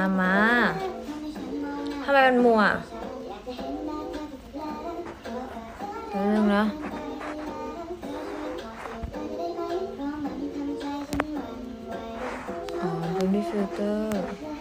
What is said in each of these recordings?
มาทำไมมันมัวเรื่องนะอ๋อเป็นดิฟิลเตอร์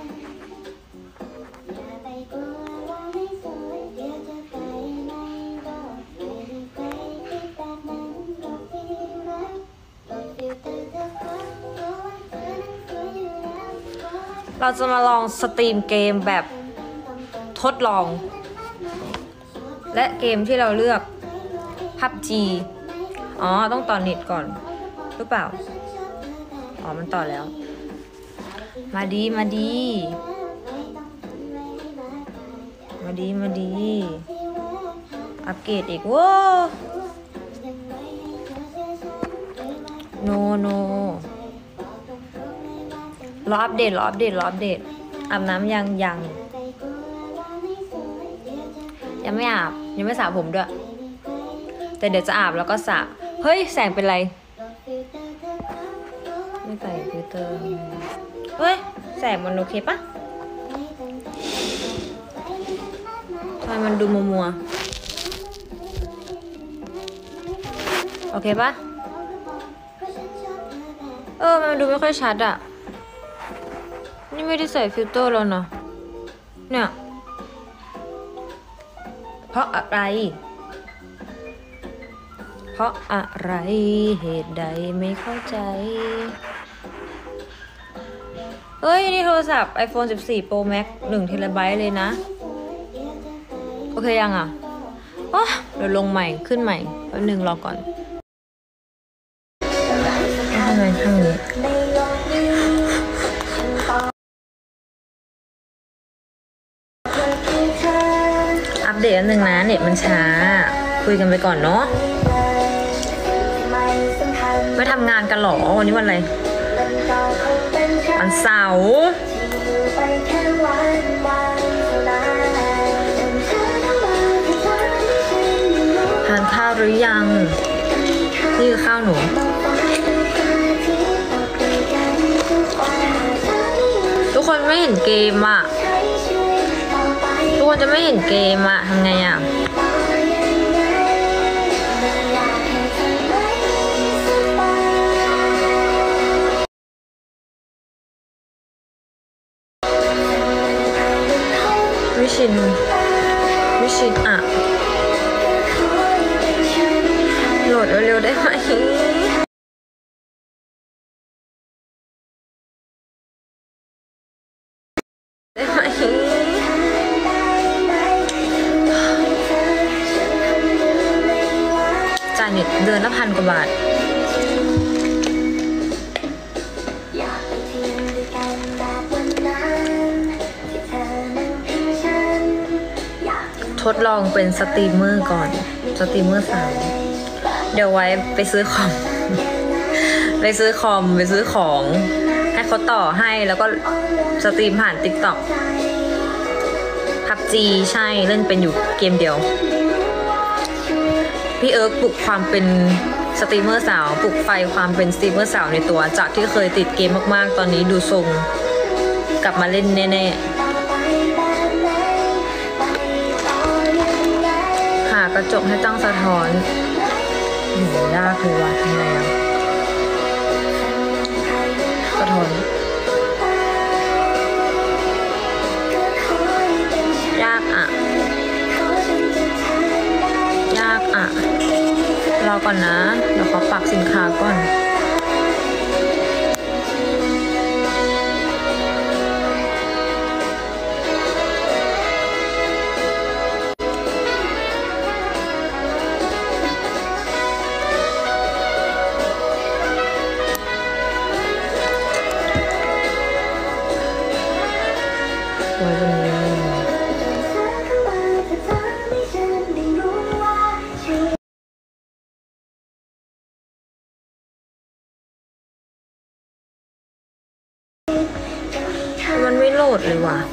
เราจะมาลองสตรีมเกมแบบทดลองและเกมที่เราเลือก PUBG อ๋อต้องต่อเน็ตก่อนหรือเปล่าอ๋อมันต่อแล้วมาดีมาดีมาดีมาดีอัปเกรดอีกว้าโนรออัปเดตอาบน้ำยังไม่อาบยังไม่สระผมด้วยแต่เดี๋ยวจะอาบแล้วก็สระเฮ้ยแสงเป็นไรไม่ใส่ฟิลเตอร์เฮ้ยแสงมันโอเคปะทำไมมันดูมัวโอเคปะมันดูไม่ค่อยชัดอะนี่ไม่ได้ใส่ฟิลเตอร์แล้วเนาะเนี่ยเพราะอะไรเหตุใดไม่เข้าใจเฮ้ยนี่โทรศัพท์ iPhone 14 Pro Max 1 TB เลยนะโอเคยังอ่ะเดี๋ยวลงใหม่ขึ้นใหม่แป๊บนึงรอก่อนทำไมทำนี้อัปเดตอันหนึ่งนะเน็ตมันช้าคุยกันไปก่อนเนาะไม่ทำงานกันหรอวันนี้วันอะไรวันเสาร์ทานข้าวหรือยังนี่คือข้าวหนูทุกคนไม่เห็นเกมอ่ะทุกคนจะไม่เห็นเกมอ่ะทำไงอ่ะวิชินอ่ะโหลดเร็วๆได้ไหมจ่ายเน็ตเดือนละ1,000 กว่าบาททดลองเป็นสตรีมเมอร์ก่อนสตรีมเมอร์3เดี๋ยวไว้ไปซื้อคอมไปซื้อของให้เขาต่อให้แล้วก็สตรีมผ่าน TikTok PUBG ใช่เล่นเป็นอยู่เกมเดียวพี่เอิร์กปลุกความเป็นสตรีมเมอร์สาวปลุกไฟความเป็นสตรีมเมอร์สาวในตัวจากที่เคยติดเกมมากๆตอนนี้ดูทรงกลับมาเล่นแน่ๆกระจกให้ตั้งสะท้อนยากเลยว่ะทำไงอ่ะสะท้อนยากอ่ะรอก่อนนะเดี๋ยวขอปักสินค้าก่อนมันไม่โหลดเลยว่ะ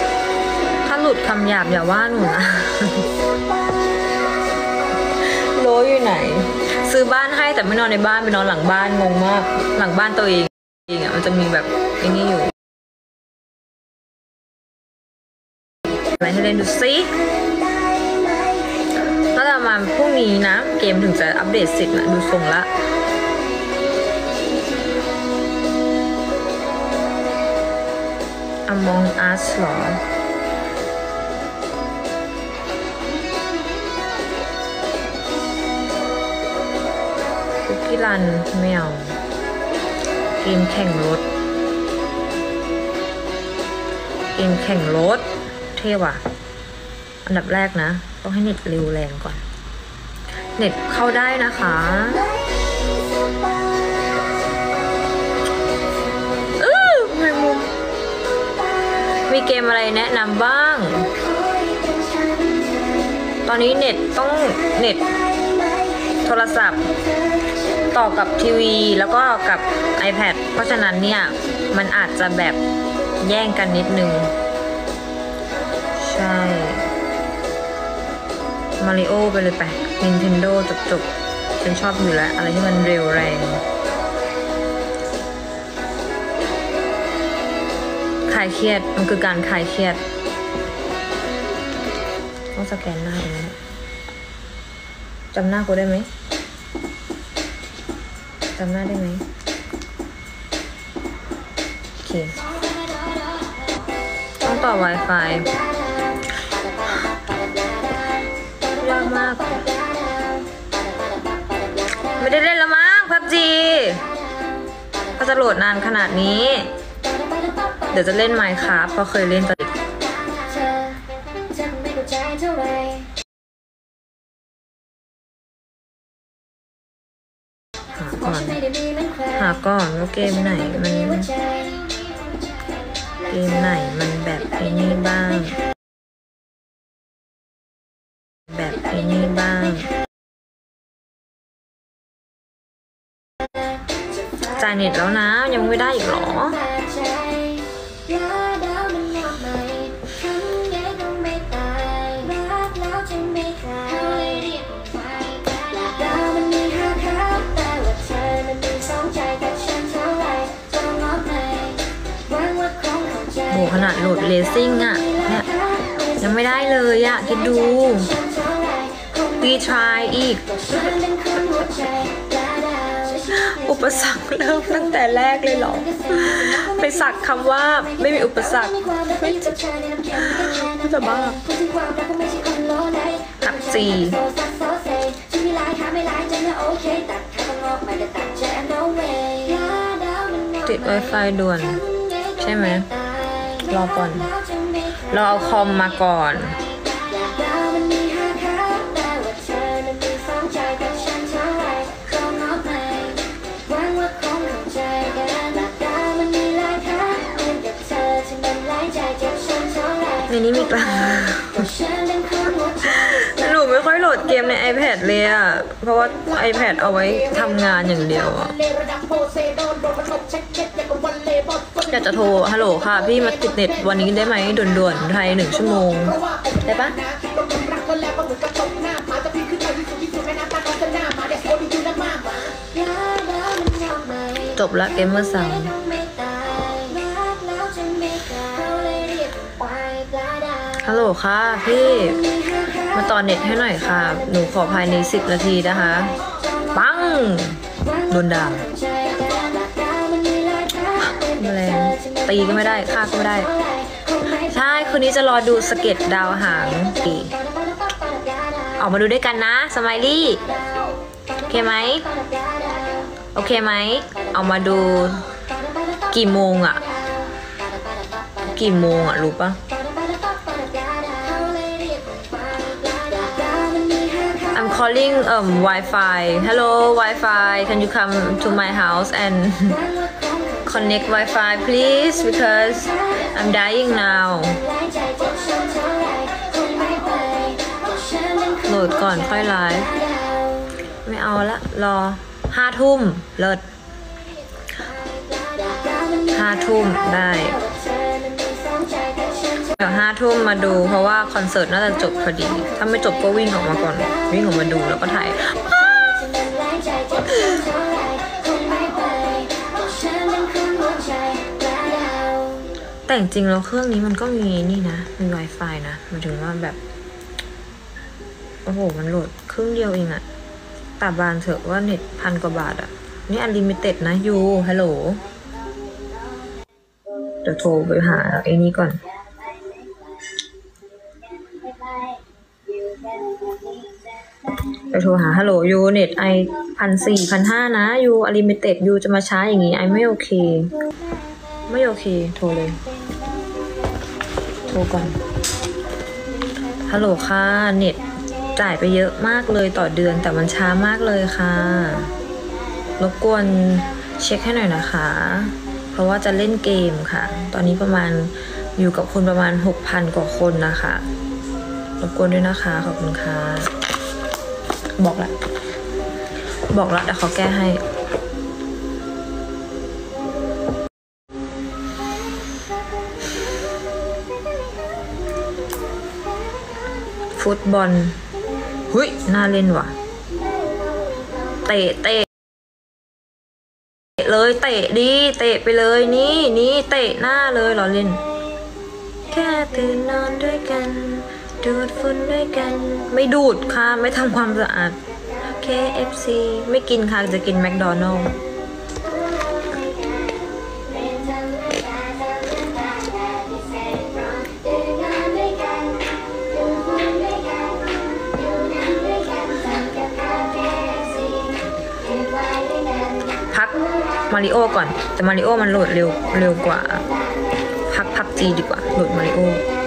ถ้าหลุดคำหยาบอย่าว่าหนูนะโหลอยู่ไหนซื้อบ้านให้แต่ไม่นอนในบ้านไปนอนหลังบ้านงงมากหลังบ้านตัวเองอ่ะมันจะมีแบบไอ้นี่อยู่อะไรให้เล่นดูซิก็จะมาพรุ่งนี้นะเกมถึงจะอัปเดต10นะดูทรงละAmong Us หรอคุกกี้รันไม่เอาเกมแข่งรถเกมแข่งรถเท่ว่ะอันดับแรกนะต้องให้เน็ตเร็วแรงก่อนเน็ตเข้าได้นะคะแมงมุมมีเกมอะไรแนะนำบ้างตอนนี้เน็ตต้องเน็ตโทรศัพท์ต่อกับทีวีแล้วก็กับ iPad เพราะฉะนั้นเนี่ยมันอาจจะแบบแย่งกันนิดนึงใช่มาริโอไปเลยไป Nintendo จบฉันชอบอยู่แล้วอะไรที่มันเร็วแรงคลายเครียดมันคือการคลายเครียดต้องสแกนหน้าตรงนี้จำหน้ากูได้ไหมจำหน้าได้ไหมโอเคต้องต่อ Wi-Fi ยากมากไม่ได้เล่นแล้วมั้ง PUBG ก็จะโหลดนานขนาดนี้เดี๋ยวจะเล่น Minecraft เพราะเคยเล่นตอนเด็กหาก่อนว่าเกมไหนมันแบบไอ้นี่บ้างจ่ายเน็ตแล้วนะยังไม่ได้อีกหรอโหขนาดโหลดเลสซิ่งอ่ะเนี่ยยังไม่ได้เลยอ่ะคิดดูรีทรายอีกอุปสรรคเริ่มตั้งแต่แรกเลยเหรอไปสักคำว่าไม่มีอุปสรรคไม่จะบ้าขับจีติด Wi-Fi ด่วนใช่ไหมรอก่อนเราเอาคอมมาก่อนในนี้มีกลางหนูไม่ค่อยโหลดเกมใน iPad เลยอะเพราะว่า iPad เอาไว้ทำงานอย่างเดียวอะอยากจะโทรฮัลโหลค่ะพี่มาติดเน็ตวันนี้ได้ไหมด่วนๆไทย1 ชั่วโมงได้ปะจบละเกมเมอร์สาวฮัลโหลค่ะพี่มาต่อเน็ตให้หน่อยค่ะหนูขอภายใน10 นาทีนะคะปังโดนด่าแมลงตีก็ไม่ได้ฆ่าก็ไม่ได้ใช่คืนนี้จะรอดูสเก็ตดาวหางออกมาดูด้วยกันนะสไมลี่โอเคไหมโอเคไหมเอามาดูกี่โมงอะรู้ปะI'm calling Wi-Fi. Hello Wi-Fi. Can you come to my house and connect Wi-Fi please because I'm dying now. โหลดก่อนค่อยไลฟ์ไม่เอาละรอ5 ทุ่มเลิศ5 ทุ่มได้เดี๋ยว5 ทุ่มมาดูเพราะว่าคอนเสิร์ตน่าจะจบพอดีถ้าไม่จบก็วิ่งออกมาก่อนวิ่งออกมาดูแล้วก็ถ่ายแต่จริงแล้วเครื่องนี้มันก็มีนี่นะมี Wi-Fi นะหมายถึงว่าแบบโอ้โหมันโหลดครึ่งเดียวเองอะตาบานเถอะว่าเน็ต1,000 กว่าบาทอะนี่อันลิมิเต็ดนะยูฮัลโหลเดี๋ยวโทรไปหาไอ้นี้ก่อนเดี๋ยวโทรหาฮัลโหลยูเน็ตไอ1,400 1,500นะยูอันลิมิเต็ดยูจะมาช้าอย่างงี้ไอไม่โอเคไม่โอเคโทรเลยโทรก่อนฮัลโหลค่ะเน็ตจ่ายไปเยอะมากเลยต่อเดือนแต่มันช้ามากเลยค่ะรบกวนเช็คให้หน่อยนะคะเพราะว่าจะเล่นเกมค่ะตอนนี้ประมาณอยู่กับคนประมาณ 6,000 กว่าคนนะคะรบกวนด้วยนะคะขอบคุณค่ะบอกละแต่เขาแก้ให้ฟุตบอลหุยน่าเล่นว่ะเตะเลยเตะดีเตะไปเลยนี่เตะหน้าเลยเหรอเล่นแค่ตื่นนอนด้วยกันดูดฝุ่นด้วยกันไม่ดูดค่ะไม่ทำความสะอาด KFC ไม่กินค่ะจะกินแมคโดนัลด์พักมาริโอก่อนแต่มาริโอมันโหลดเร็วกว่าพักจีดีกว่าโหลดมาริโอ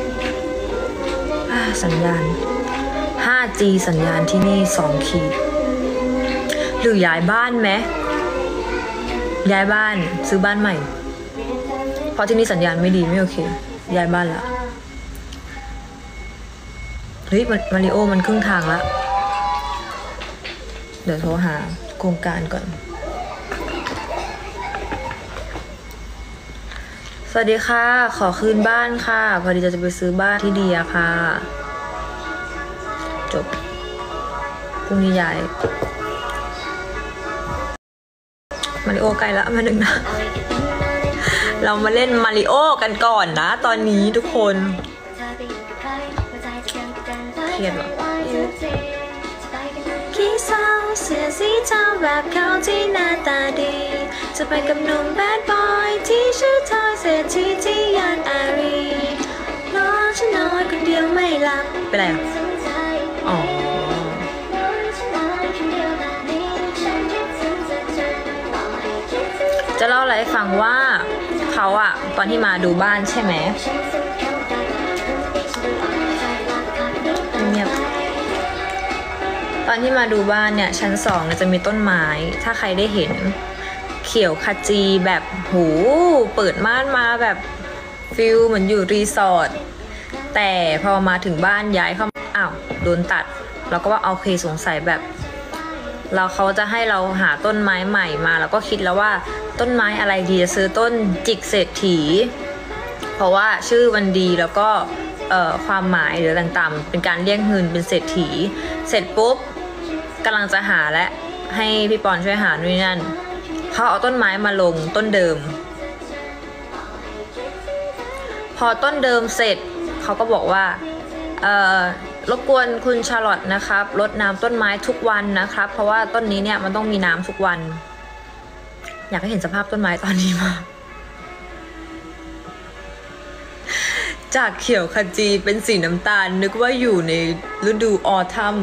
สัญญาณ 5G สัญญาณที่นี่2 ขีดหรือย้ายบ้านไหมย้ายบ้านซื้อบ้านใหม่เพราะที่นี่สัญญาณไม่ดีไม่โอเคย้ายบ้านละเฮ้ยมาริโอมันครึ่งทางละเดี๋ยวโทรหาโครงการก่อนสวัสดีค่ะขอคืนบ้านค่ะพอดีจะไปซื้อบ้านที่เดียค่ะจบพรุ่งนี้ย้ายมาริโอใกล้ละมาหนึ่งนะเรามาเล่นมาริโอกันก่อนนะตอนนี้ทุกคนเครียดว่ะขี้เศร้าเสียสีเทาแบบเขาที่หน้าตาดีจะไปกับหนุ่มแบดบอยที่ชื่อทอยเศรษฐีที่ย่านอารีรอฉันนอนคนเดียวไม่หลับเป็นไรอ๋อจะเล่าอะไรให้ฟังว่าเขาอะตอนที่มาดูบ้านใช่ไหมเงียบตอนที่มาดูบ้านเนี่ยชั้น2จะมีต้นไม้ถ้าใครได้เห็นเขียวขจีแบบหูเปิดม่านมาแบบฟิลเหมือนอยู่รีสอร์ทแต่พอมาถึงบ้านย้ายเข้าอ้าวโดนตัดเราก็ว่าโอเคสงสัยแบบเราเขาจะให้เราหาต้นไม้ใหม่มาแล้วก็คิดแล้วว่าต้นไม้อะไรดีจะซื้อต้นจิกเศรษฐีเพราะว่าชื่อมันดีแล้วก็ความหมายหรือต่างๆเป็นการเรียกเงินเป็นเศรษฐีเสร็จปุ๊บกำลังจะหาและให้พี่ปอนช่วยหาด้วยนั่นเขาเอาต้นไม้มาลงต้นเดิมพอต้นเดิมเสร็จเขาก็บอกว่ารบกวนคุณชาร์ลอตนะครับรดน้ำต้นไม้ทุกวันนะครับเพราะว่าต้นนี้เนี่ยมันต้องมีน้ำทุกวันอยากให้เห็นสภาพต้นไม้ตอนนี้มากจากเขียวขจีเป็นสีน้ำตาลนึกว่าอยู่ในฤดูออทัม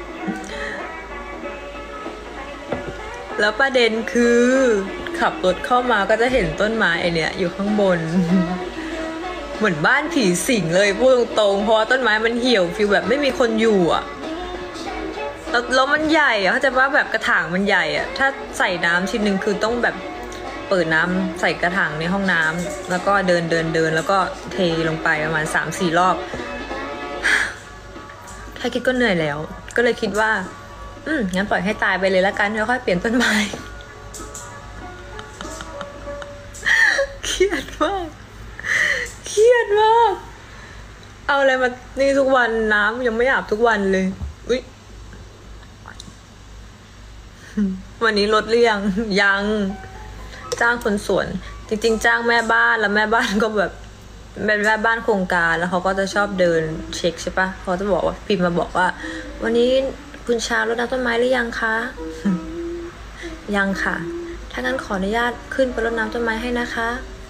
แล้วประเด็นคือขับรถเข้ามาก็จะเห็นต้นไม้ไอเนี้ยอยู่ข้างบนเหมือนบ้านผีสิงเลยพูดตรงๆเพราะว่าต้นไม้มันเหี่ยวฟีลแบบไม่มีคนอยู่อ่ะแล้วมันใหญ่อ่ะเขาจะว่าแบบกระถางมันใหญ่อ่ะถ้าใส่น้ำทีนึงคือต้องแบบเปิดน้ำใส่กระถางในห้องน้ำแล้วก็เดินแล้วก็เทลงไปประมาณ 3-4 รอบแค่คิดก็เหนื่อยแล้วก็เลยคิดว่างั้นปล่อยให้ตายไปเลยละกันแล้วค่อยเปลี่ยนต้นไม้เครียดมากเอาอะไรมานี่ทุกวันน้ำยังไม่อาบทุกวันเลยอุ๊ยวันนี้ลดหรือยังยังจ้างคนสวนจริงๆจ้างแม่บ้านแล้วแม่บ้านก็แบบเป็นแม่บ้านโครงการแล้วเขาก็จะชอบเดินเช็คใช่ปะเขาจะบอกว่าพิมพ์มาบอกว่าวันนี้คุณชารดน้ำต้นไม้หรือยังคะยังค่ะถ้างั้นขออนุญาตขึ้นไปรดน้ำต้นไม้ให้นะคะ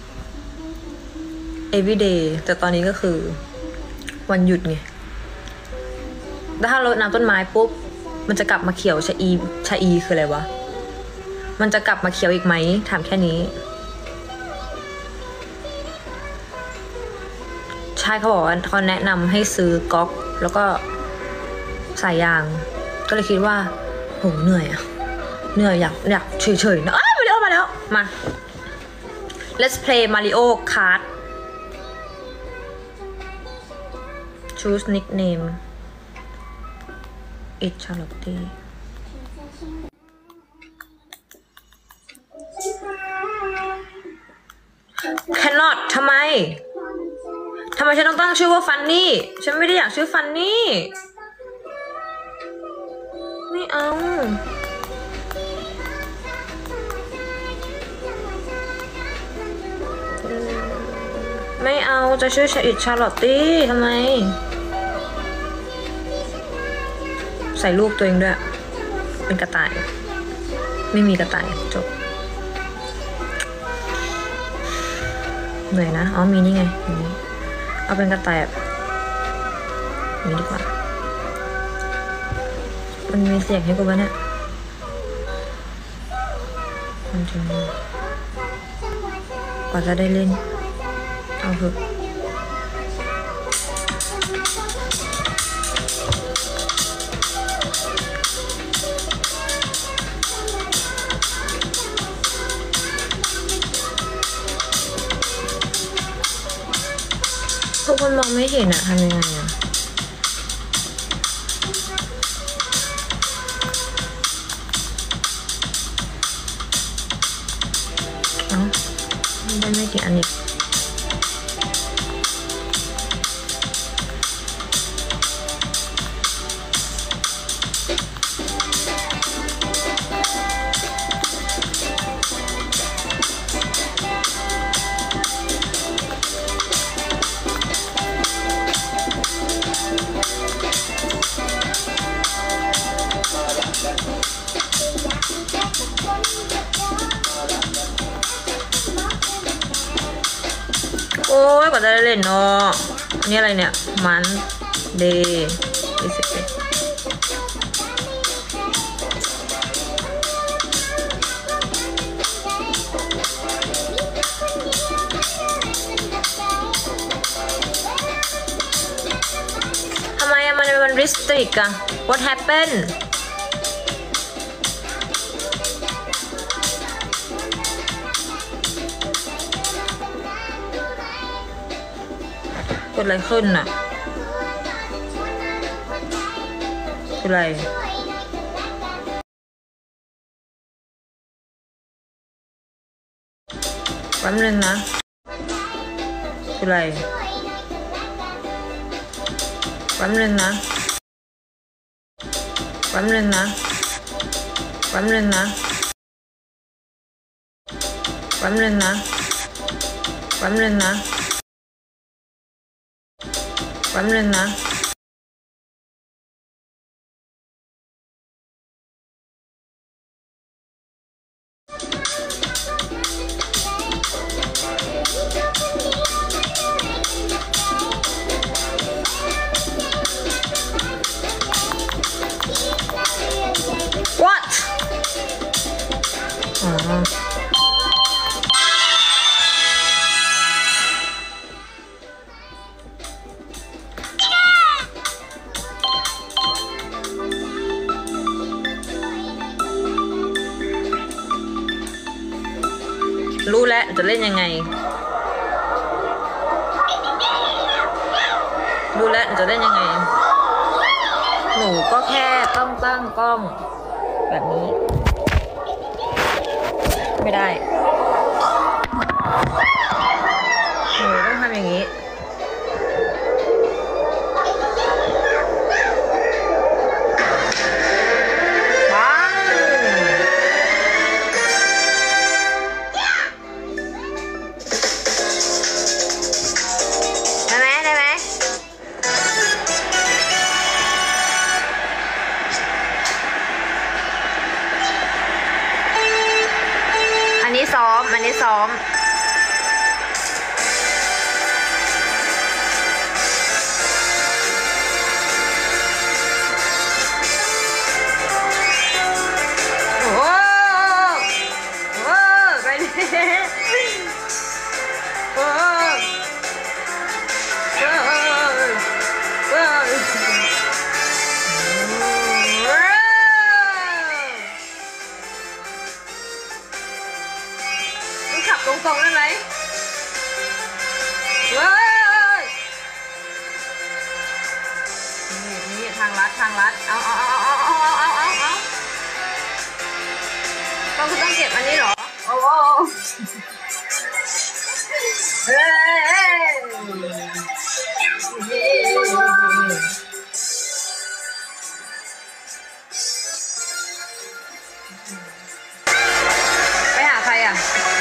everyday แต่ตอนนี้ก็คือวันหยุดไงถ้ารดน้ำต้นไม้ปุ๊บมันจะกลับมาเขียวชะอีคืออะไรวะมันจะกลับมาเขียวอีกไหมถามแค่นี้ใช่เขาบอกว่าเขาแนะนำให้ซื้อก๊อกแล้วก็สายยางก็เลยคิดว่าโหเหนื่อยอยากเฉยๆนะมาแล้วมา let's play Mario Kart choose nickname it Charlotte cannot ทำไมฉันต้องตั้งชื่อว่าฟันนี่ฉันไม่ได้อยากชื่อฟันนี่ไม่เอาจะชื่ออิดชาร์ลอตตี้ทำไมใส่รูปตัวเองด้วยเป็นกระต่ายไม่มีกระต่ายจบเหนื่อยนะอ๋อมีนี่ไงนี่เอาเป็นกระต่ายแบบนี้ดีกว่ามันมีเสียงให้กูบ้างเนี่ยมันจะกว่าจะได้เล่นเอาเถอะทุกคนมองไม่เห็นอะทำยังไงอะได้ไม่กี่อันนี้โอ้ยกว่าจะได้เล่นเนาะอันนี้อะไรเนี่ยมันเดย์ทำไมมันริสตริกอะ What happenedเกิดอะไรขึ้นน่ะคืออะไรแป๊บนึงนะคืออะไรแป๊บนึงนะแป๊บนึงนะแป๊บนึงนะแป๊บนึงนะแป๊บนึงนะแป๊บนึงนะWhat อ๋อรู้แล้วจะเล่นยังไงรู้แล้วจะเล่นยังไงหนูก็แค่ต้องตั้งกล้องแบบนี้ไม่ได้หนูต้องทำอย่างนี้มันได้ซ้อมตรงๆได้ไหมเว้ยนี่ทางลัดเอาต้องเก็บอันนี้เหรอโอ้เฮ้ไปหาใครอ่ะ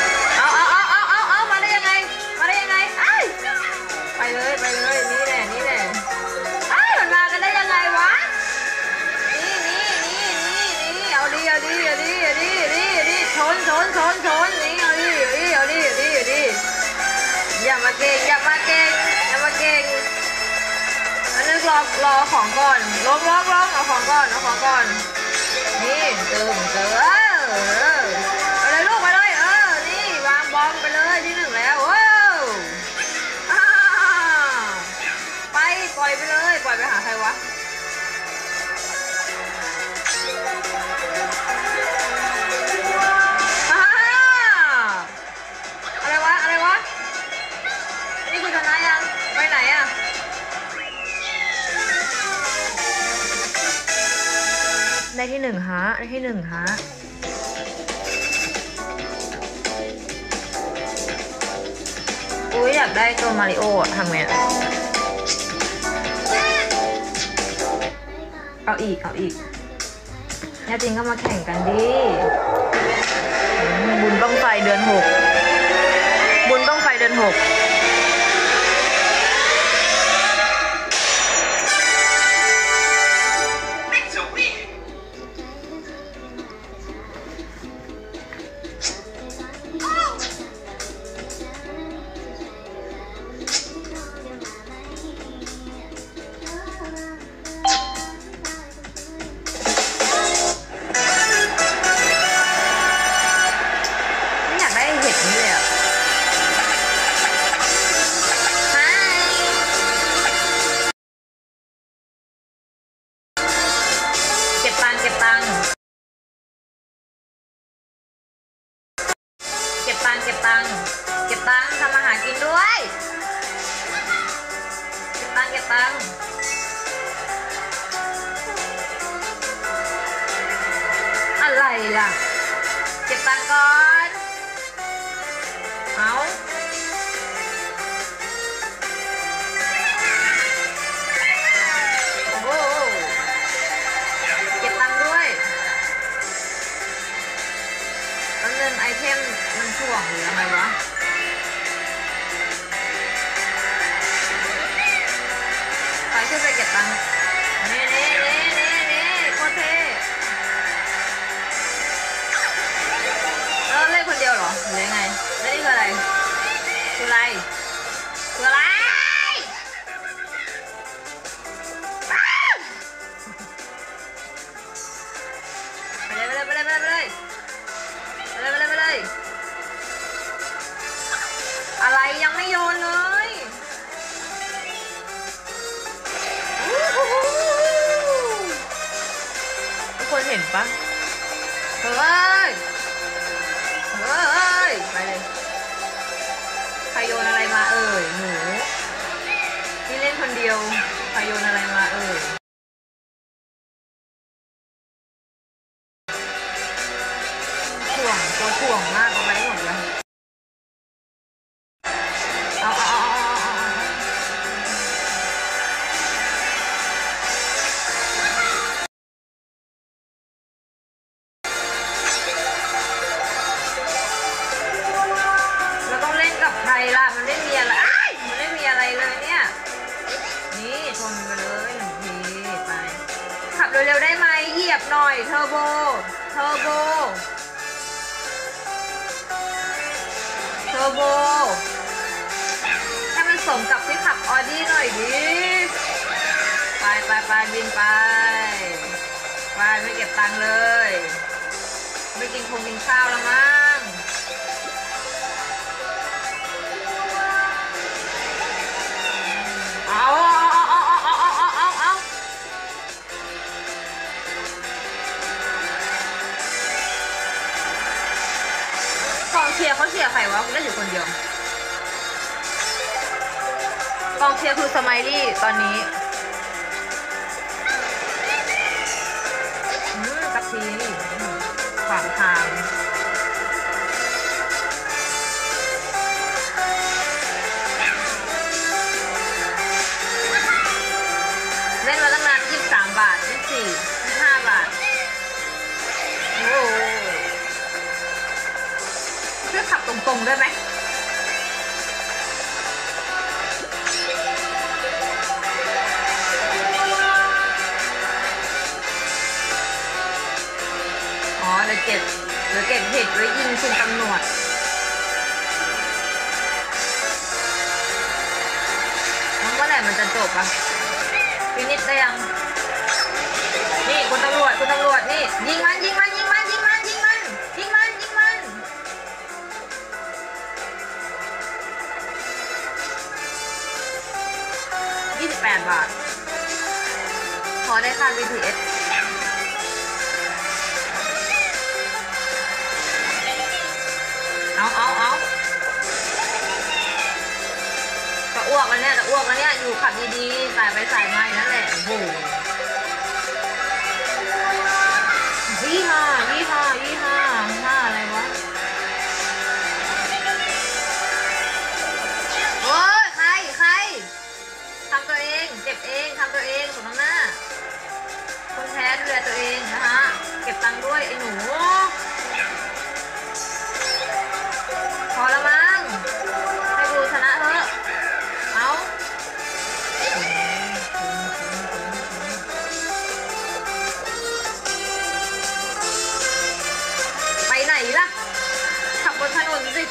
ไปเลยนี่แหละมันมากันได้ยังไงวะนี่เอาดิชนนี่เอาดิอย่ามาเก่งอันนึกรอของก่อนลงเอาของก่อนนี่เจอไปเลยลูกไปเลยนี่วางบอมไปเลยที่หนึ่งแล้วปล่อยไปเลยปล่อยไปหาใครวะอะไรวะนี่คุณชนะยังไปไหนอะได้ที่หนึ่งฮะอุ้ยอยากได้ตัวมาริโออะทำไงเอาอีกแน่จริงก็มาแข่งกันดิบุญบ้างไฟเดือน6เก็บตังค์ทำอาหารกินด้วยเก็บตังค์อะไรล่ะเก็บตังค์ก่อนเอาโอ้โหเก็บตังค์ด้วยแล้วเงินไอเทมมันถ่วงหรืออะไรวะไปขึ้นไปเก็บตังค์นี่โคตรเท่เล่นคนเดียวเหรอหรือยังไงแล้วนี่คืออะไรไปเลยอะไรยังไม่โยนเลยทุกคนเห็นปะเฮ้ยไปเลยใครโยนอะไรมาหนูที่เล่นคนเดียวใครโยนอะไรมาถ่วงมากเอาไปหมดเลยเราต้องเล่นกับใครล่ะมันไม่มีอะไรเลยเนี่ยนี่ชนไปเลย1 ทีไปขับเร็วๆได้ไหมเหยียบหน่อยเทอร์โบโบให้มันสมกับที่ขับออดี้หน่อยดิไปบินไปไม่เก็บตังค์เลยไม่กินกินข้าวแล้วมั้งเอากองเชียร์เขาเชียร์ใครวะกูได้อยู่คนเดียวกองเชียร์คือสไมลี่ตอนนี้กับทีขวางทางเล่นมาตั้งนาน23 บาท24 25 บาทโอ้เพื่อขับตรงๆได้ไหมหรือเก็บเห็ดไว้ยิงคุณตำรวจแล้วเมื่อไหร่มันจะจบอ่ะฟินิชได้ยังนี่คุณตำรวจนี่ยิงมัน28 บาทพอได้ค่า BTSเอาจะอ้วกแล้วเนี่ยอยู่ขับดีๆสายไปสายมานั่นแหละโอ้โหยี่ห้าอะไรวะโอ้ยใครทำตัวเองเจ็บเองทำตัวเองสมน้ำหน้าคนแพ้ดูแลตัวเองนะฮะเก็บตังค์ด้วยไอ้หนูพอแล้วมั้งให้กูชนะเถอะเอาไปไหนล่ะขับบนถนนสิ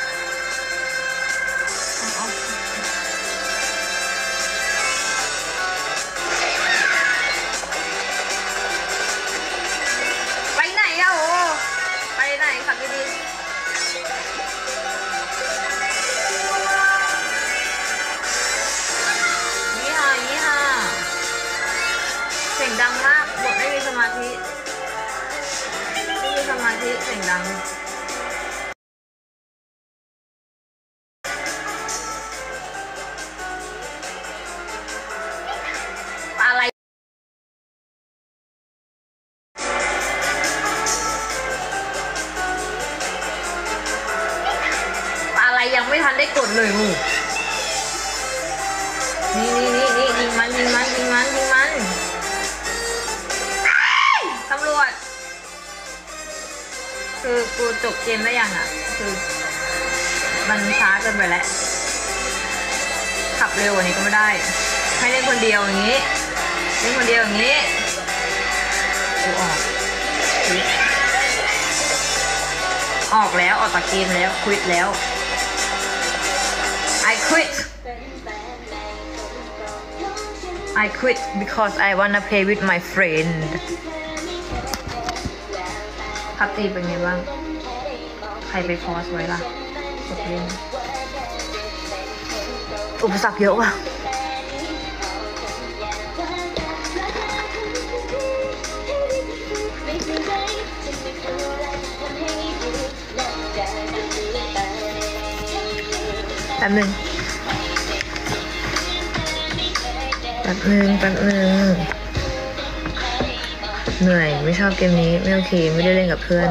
ไปไหนอะโอ้ไปไหนขับดีๆเสียงดังมากบทไม่มีสมาธิเสียงดังอะไรยังไม่ทันได้กดเลยมูนี่ยิงมันตำรวจคือกูจบเกมได้ยังอ่ะคือมันช้าเกินไปแล้วขับเร็วกว่านี้ก็ไม่ได้ให้เล่นคนเดียวอย่างนี้กูออกแล้วออกจากเกมแล้วควิดแล้ว I quit because I wanna play with my friend พับตีเป็นไงบ้างใครไปพอสไว้ล่ะกดเล่นอุปสรรคเยอะว่ะแป๊บนึงเหนื่อยไม่ชอบเกมนี้ไม่โอเคไม่ได้เล่นกับเพื่อน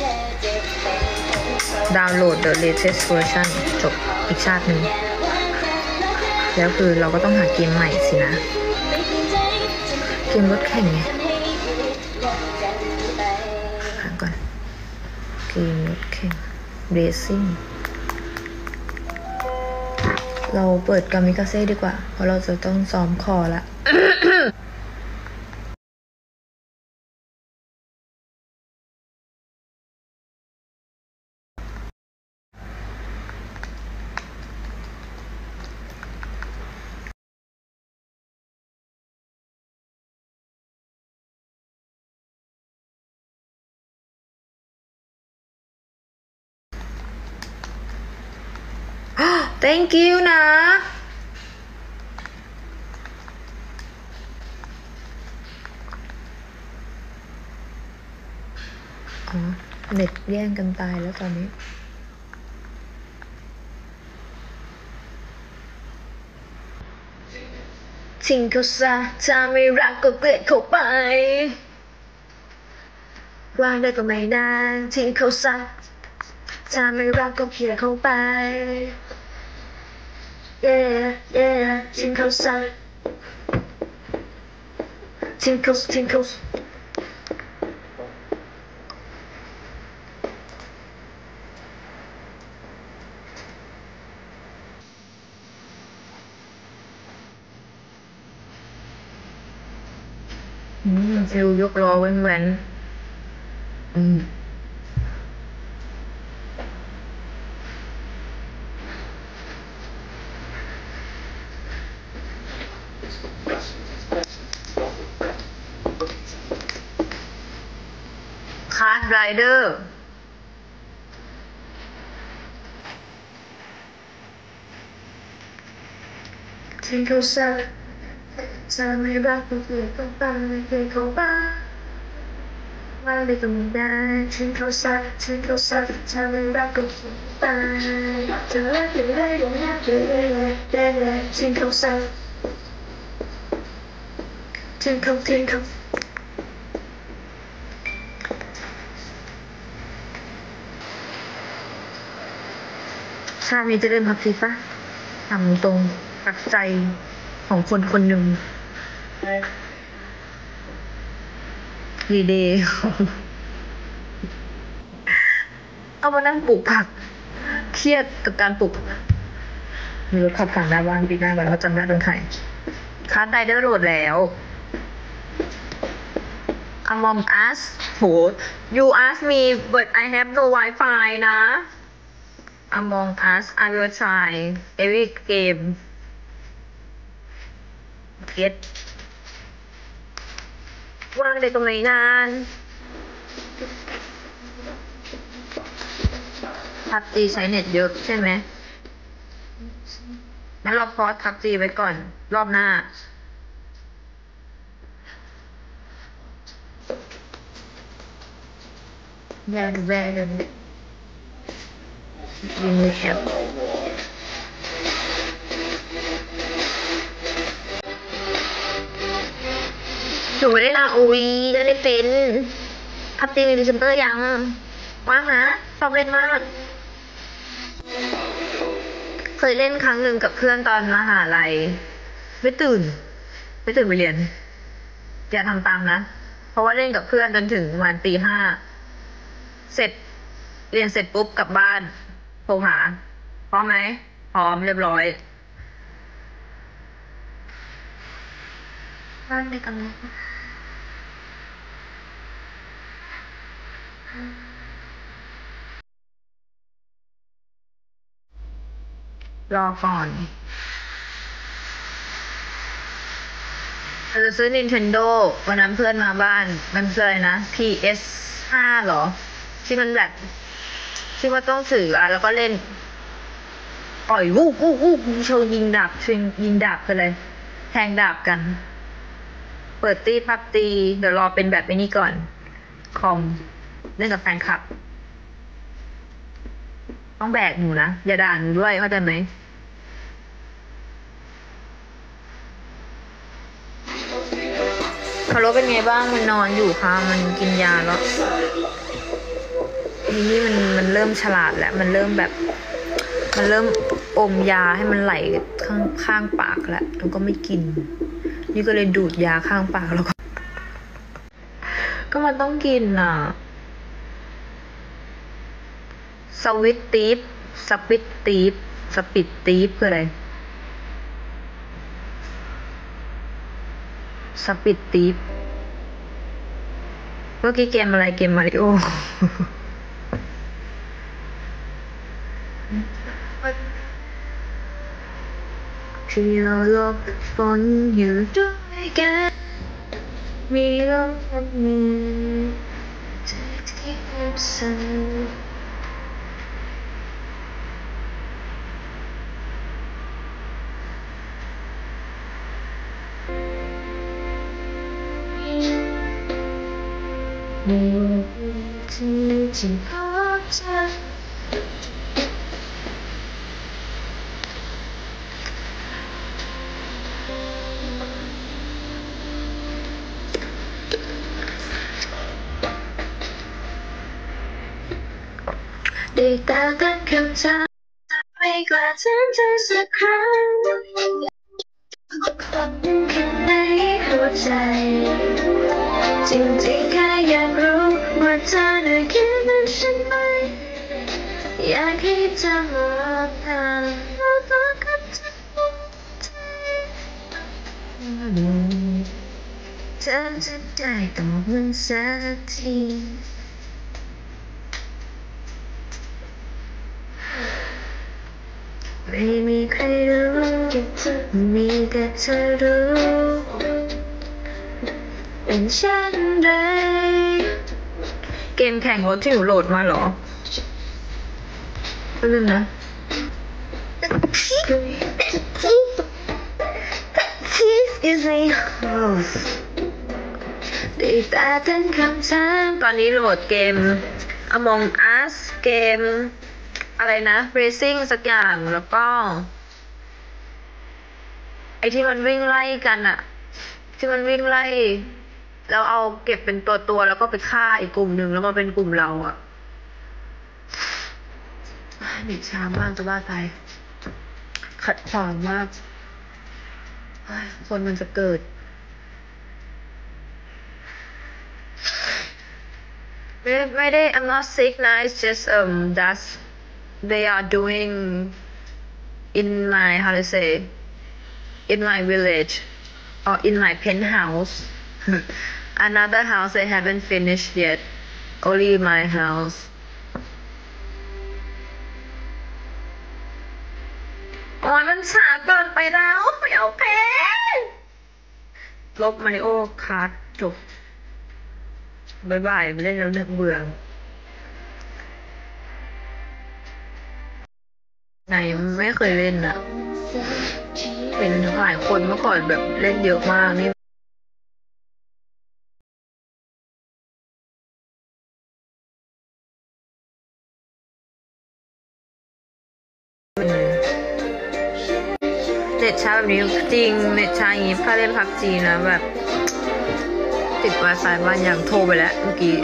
ดาวน์โหลด the latest version จบอีกชาติหนึ่งแล้วคือเราก็ต้องหาเกมใหม่สินะเกมรถแข่งไงหาก่อนเกมรถแข่ง racing เราเปิดกามิกาเซ่ดีกว่าเพราะเราจะต้องซ้อมคอละ thank you นะอ๋อเน็ตแย่งกันตายแล้วตอนนี้ทิ้งเขาซะถ้าไม่รักก็เกลียดเขาไปวางได้ก็ไม่นานทิ้งเขาซะถ้าไม่รักก็เกลียดเขาไป yeah yeah ทิ้งเขาซะทิ้งเขาฟิวยกล้อแว้นคาร์ดไรเดอร์ทิ้งเขาซะถ้าไม่รักก็เกลียดเขาไปเกลียดเขาไปวางได้ก็ไม่ได้ทิ้งเขาซะถ้าไม่รักก็เกลียดไปจะรักจะได้ก็ไม่ได้ทิ้งเขาซะทิ้งเขาชาตินี้จะเล่นพับซีป่ะทำตรงตักใจของคนคนหนึ่งดีเดย์เอามานั่งปลูกผักเครียดกับการปลูกมีรถขับผ่านหน้าบ้านปีหน้าแล้วเขาจำได้เป็นใครคาร์ดไรเดอร์โหลดแล้ว Among Us โห you ask me but I have no Wi-Fi นะ Among Us I will try every game get ว่างได้ตรงไหนนานพับจีใช้เน็ตเยอะใช่ไหมงั้นเราพอสพับจีไว้ก่อนรอบหน้าแย่เลยยิงเลยครับหนูไม่ได้ลาจะได้เป็นพับจีมีพรีเซนเตอร์ยังว่างนะชอบเล่นมากเคยเล่นครั้งหนึ่งกับเพื่อนตอนมหาลัยไม่ตื่นไปเรียนอย่าทำตามนะเพราะว่าเล่นกับเพื่อนจนถึงวันตี 5เสร็จเรียนเสร็จปุ๊บกลับบ้านโทรหาพร้อมไหมพร้อมเรียบร้อยบ้านในกันรอก่อนเราจะซื้อ Nintendo วันนั้นเพื่อนมาบ้านมันคืออะไรนะ PS5 เหรอที่มันแบบที่ว่าต้องถือแล้วก็เล่นปล่อยวูบโชว์ยิงดาบยิงดาบกันเลยแทงดาบกัน เปิดตีพับตีเดี๋ยวรอเป็นแบบนี้ก่อนคอมเล่นกับแฟนคลับต้องแบกหนูนะอย่าด่าหนูด้วยเข้าใจไหมคาร์โลเป็นไงบ้างมันนอนอยู่ค่ะมันกินยาแล้วนี่มันเริ่มฉลาดแล้วมันเริ่มแบบมันเริ่มอมยาให้มันไหลข้างปากแล้วแล้วก็ไม่กินนี่ก็เลยดูดยาข้างปากแล้วก็มันต้องกินอ่ะสวิตตีฟสปิดตีฟสปิดตีฟคืออะไรสปิดตีฟเมื่อกี้เกมอะไรเกมมาริโอที่เราหลบฝนอยู่ด้วยกันมีลมมือที่สั่นที่พบเจอได้แต่ตั้งคำถามไม่กล้าถามเธอสักครั้งข้างในหัวใจจริงๆแค่อยากรู้ว่าเธอได้คิดเหมือนฉันไหมอยากให้เธอมองทางแล้วก็กับเธอเธอจะได้ตอบมันสักทีไม่มีใครรู้มีแต่เธอรู้เป็นเช่นไรเกมแข่งรถที่หนูโหลดมาเหรอไม่รู้นะ Excuse me ได้แต่ตั้งคำถามตอนนี้โหลดเกม Among Us เกมอะไรนะ Racing สักอย่างแล้วก็ไอที่มันวิ่งไล่กันอะที่มันวิ่งไล่แล้วเอาเก็บเป็นตัวแล้วก็ไปฆ่าอีกกลุ่มหนึ่งแล้วมาเป็นกลุ่มเราอะหนีช้ามากจะบ้าตายขัดขวางมากคนมันจะเกิดไม่ได้ I'm not sick นะ it's just that's they are doing in my how to say in my village or in my penthouse another house they haven't finished yet only my house โอ้ยมันช้าเกินไปแล้วไม่โอเคลบมาริโอคาร์ดจบบายบายไม่เล่นแล้วเลือกเบื่อไหนไม่เคยเล่นอะเป็นหลายคนเมื่อก่อนแบบเล่นเยอะมากนี่เน็ตช้าแบบนี้จริงเน็ตช้าอย่างนี้ถ้าเล่นพับจีนะแบบติด Wi-Fi บ้านอย่างโทรไปแล้วเมื่อกี้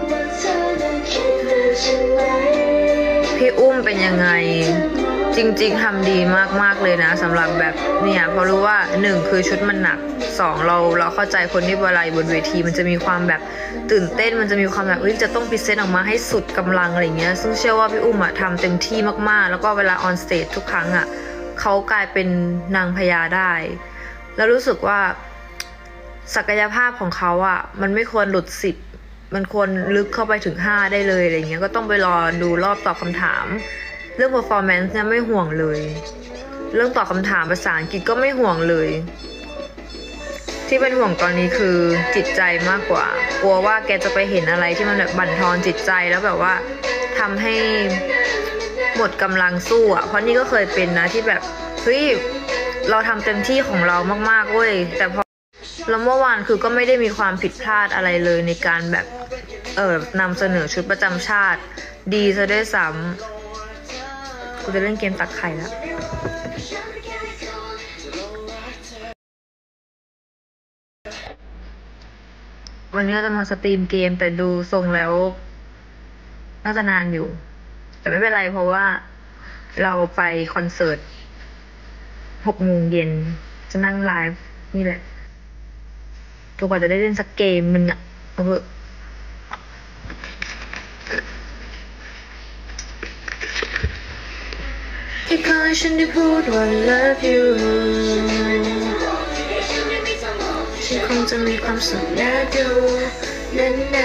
พี่อุ้มเป็นยังไงจริงๆทำดีมากๆเลยนะสำหรับแบบเนี่ยเพราะรู้ว่า1คือชุดมันหนัก2เราเข้าใจคนที่บรายบนเวทีมันจะมีความแบบตื่นเต้นมันจะมีความแบบจะต้องพรีเซนต์ออกมาให้สุดกำลังอะไรเงี้ยซึ่งเชื่อว่าพี่อุ้มทำเต็มที่มากๆแล้วก็เวลาออนสเตจทุกครั้งเขากลายเป็นนางพญาได้แล้วรู้สึกว่าศักยภาพของเขามันไม่ควรหลุด10มันควรลึกเข้าไปถึง5ได้เลยอะไรเงี้ยก็ต้องไปรอดูรอบตอบคำถามเรื่อง performance เนี่ยไม่ห่วงเลยเรื่องตอบคำถามภาษาอังกฤษก็ไม่ห่วงเลยที่เป็นห่วงตอนนี้คือจิตใจมากกว่ากลัวว่าแกจะไปเห็นอะไรที่มันแบบบั่นทอนจิตใจแล้วแบบว่าทำให้หมดกำลังสู้เพราะนี่ก็เคยเป็นนะที่แบบเฮ้ยเราทำเต็มที่ของเรามากๆเว้ยแต่พอแล้วเมื่อวานคือก็ไม่ได้มีความผิดพลาดอะไรเลยในการแบบนำเสนอชุดประจำชาติดีซะด้วยซ้ำกูจะเล่นเกมตักไข่แล้ววันนี้เราจะมาสตรีมเกมแต่ดูทรงแล้วน่าจะนานอยู่แต่ไม่เป็นไรเพราะว่าเราไปคอนเสิร์ต6 โมงเย็นจะนั่งไลฟ์นี่แหละตัวกว่าจะได้เล่นสักเกมนึงแค่ขอให้ฉันได้พูดว่า love you ฉันคงจะมีความสุขน่าดูนานๆ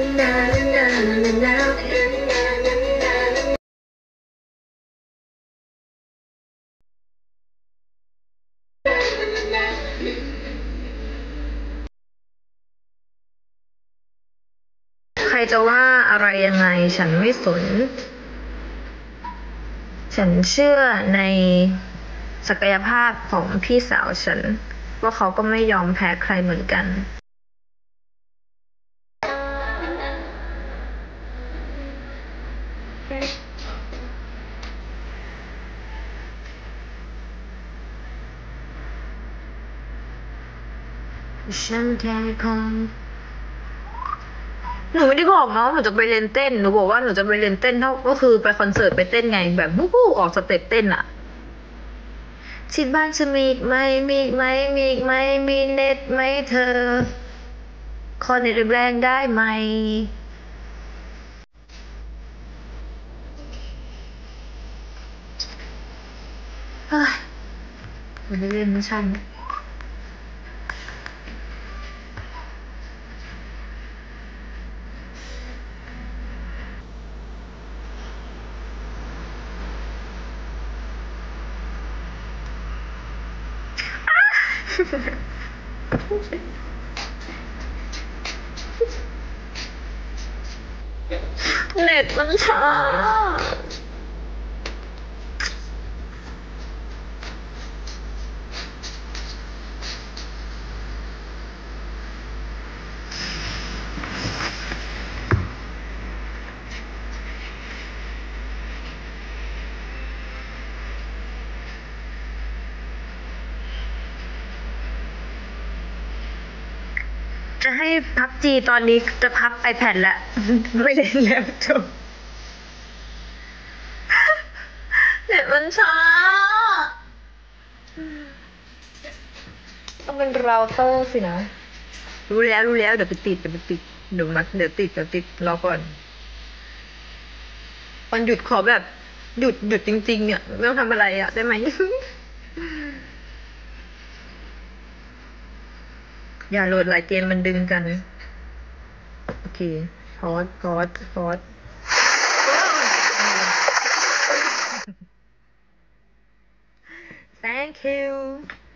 ใครจะว่าอะไรยังไงฉันไม่สนฉันเชื่อในศักยภาพของพี่สาวฉันว่าเขาก็ไม่ยอมแพ้ใครเหมือนกันฉันแค่คงหนูไม่ได้บอกน้องหนูจะไปเรียนเต้นหนูบอกว่าหนูจะไปเรียนเต้นเท่าก็คือไปคอนเสิร์ตไปเต้นไงแบบวู้ออกสเต็ปเต้นอะที่บ้านจะมีอีกไหมมีอีกไหมมีอีกไหมมีเน็ตไหมเธอขอเน็ตแรงได้ไหมเฮ้ยมันจะเล่นไม่ใช่เน็ตมันช้าจะให้พับจีตอนนี้จะพับ iPad แล้วไม่เล่นแล้วจบเน็ตมันช้าต้องเป็นเราเตอร์สินะรู้แล้วเดี๋ยวไปติดเดี๋ยวติดรอก่อนวันหยุดขอแบบหยุดจริงๆเนี่ยไม่ต้องทำอะไรอ่ะได้ไหม อย่าโหลดหลายเกมมันดึงกันโอเคพอด thank you